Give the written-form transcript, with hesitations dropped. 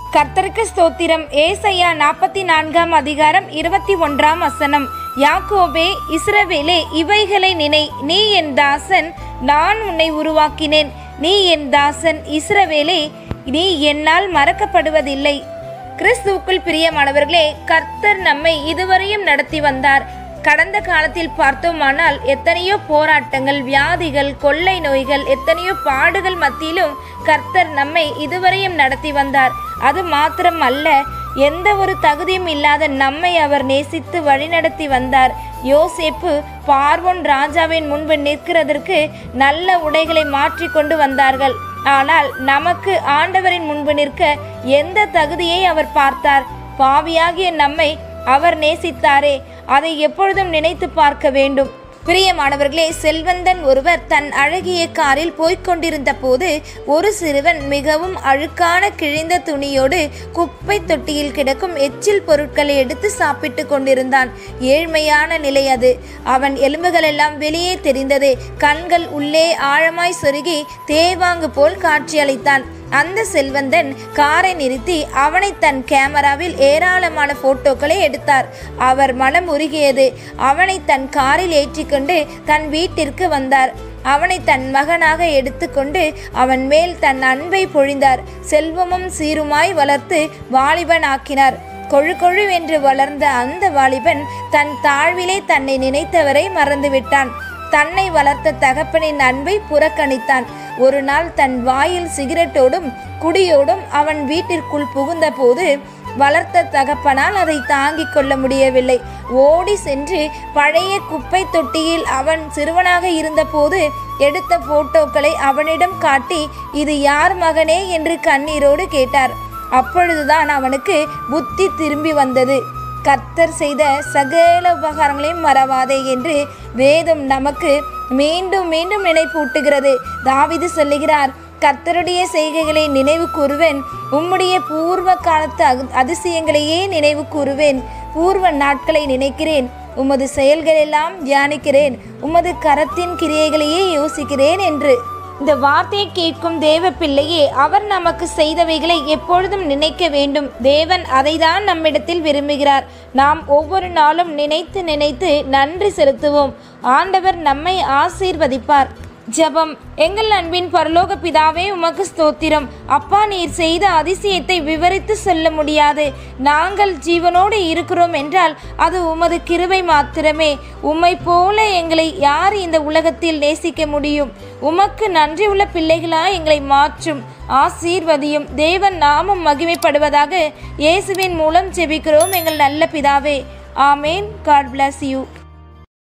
கர்த்தருக்கு ஸ்தோத்திரம். ஏசாயா 44 அதிகாரம் 21 யாக்கோபே, இஸ்ரவேலே, இவைகளை நினை, நீ என் தாசன், நான் உன்னை உருவாக்கினேன். நீ என் தாசன் இஸ்ரவேலே, நீ என்னால் மறக்கப்படுவதில்லை. கிறிஸ்துவுக்குள் பிரியமானவர்களே, கர்த்தர் நம்மை இதுவரையும் நடத்தி வந்தார். கடந்த காலத்தில் பார்த்தோமானால் எத்தனையோ போராட்டங்கள், வியாதிகள், கொள்ளை நோய்கள், எத்தனையோ பாடுகள் மத்தியிலும் கர்த்தர் நம்மை இதுவரையும் நடத்தி வந்தார். அது மாத்திரம் அல்ல, எந்த ஒரு தகுதியும் இல்லாத நம்மை அவர் நேசித்து வழிநடத்தி வந்தார். யோசேப்பு பார்வோன் ராஜாவின் முன்பு நிற்கிறதற்கு நல்ல உடைகளை மாற்றி கொண்டு வந்தார்கள். ஆனால் நமக்கு ஆண்டவரின் முன்பு நிற்க எந்த தகுதியை அவர் பார்த்தார்? பாவியாகிய நம்மை அவர் நேசித்தாரே, அதை எப்பொழுதும் நினைத்து பார்க்க வேண்டும். பிரியமானவர்களே, செல்வந்தன் ஒருவர் தன் அழகிய காரில் போய்கொண்டிருந்த போது ஒரு சிறுவன் மிகவும் அழுக்கான கிழிந்த துணியோடு குப்பை தொட்டியில் கிடக்கும் எச்சில் பொருட்களை எடுத்து சாப்பிட்டு கொண்டிருந்தான். ஏழ்மையான நிலை அது. அவன் எலும்புகளெல்லாம் வெளியே தெரிந்தது. கண்கள் உள்ளே ஆழமாய் சொருகி தேவாங்கு போல் காட்சியளித்தான். அந்த செல்வந்தன் காரை நிறுத்தி அவனை தன் கேமராவில் ஏராளமான போட்டோக்களை எடுத்தார். அவர் மனம் உருகியது. அவனை தன் காரில் ஏற்றிக்கொண்டு தன் வீட்டிற்கு வந்தார். அவனை தன் மகனாக எடுத்துக்கொண்டு அவன் மேல் தன் அன்பை பொழிந்தார். செல்வமும் சீருமாய் வளர்த்து வாலிபன் ஆக்கினார். கொழு கொழுவென்று வளர்ந்த அந்த வாலிபன் தன் தாழ்விலே தன்னை நினைத்தவரை மறந்துவிட்டான். தன்னை வளர்த்த தகப்பனின் அன்பை புறக்கணித்தான். ஒரு நாள் தன் வாயில் சிகரெட்டோடும் குடியோடும் அவன் வீட்டிற்குள் புகுந்த போது வளர்த்த தகப்பனால் அதை தாங்கிக் கொள்ள முடியவில்லை. ஓடி சென்று பழைய குப்பை தொட்டியில் அவன் சிறுவனாக இருந்தபோது எடுத்த போட்டோக்களை அவனிடம் காட்டி, இது யார் மகனே என்று கண்ணீரோடு கேட்டார். அப்பொழுதுதான் அவனுக்கு புத்தி திரும்பி வந்தது. கர்த்தர் செய்த சகல உபகாரங்களையும் மறவாதே என்று வேதம் நமக்கு மீண்டும் மீண்டும் நினைப்பூட்டுகிறது. தாவீது சொல்லுகிறார், கர்த்தருடைய செய்கைகளை நினைவு கூறுவேன், உம்முடைய பூர்வ காலத்து அதிசயங்களையே நினைவு கூறுவேன். பூர்வ நாட்களை நினைக்கிறேன், உமது செயல்களெல்லாம் தியானிக்கிறேன், உமது கரத்தின் கிரியைகளையே யோசிக்கிறேன் என்று. இந்த வார்த்தையை கேட்கும் தேவ பிள்ளையே, அவர் நமக்கு செய்தவைகளை எப்பொழுதும் நினைக்க வேண்டும். தேவன் அதை தான் நம்மிடத்தில் விரும்புகிறார். நாம் ஒவ்வொரு நாளும் நினைத்து நினைத்து நன்றி செலுத்துவோம். ஆண்டவர் நம்மை ஆசீர்வதிப்பார். ஜெபம். எங்கள் அன்பின் பரலோக பிதாவே, உமக்கு ஸ்தோத்திரம். அப்பா, நீர் செய்த அதிசயத்தை விவரித்து சொல்ல முடியாது. நாங்கள் ஜீவனோடு இருக்கிறோம் என்றால் அது உமது கிருபை மாத்திரமே. உம்மை போல எங்களை யார் இந்த உலகத்தில் நேசிக்க முடியும்? உமக்கு நன்றி உள்ள பிள்ளைகளாய் எங்களை மாற்றும். ஆசீர்வதியும். தேவன் நாமம் மகிமைப்படுவதாக. இயேசுவின் மூலம் ஜெபிக்கிறோம் எங்கள் நல்ல பிதாவே. ஆமேன். God bless you.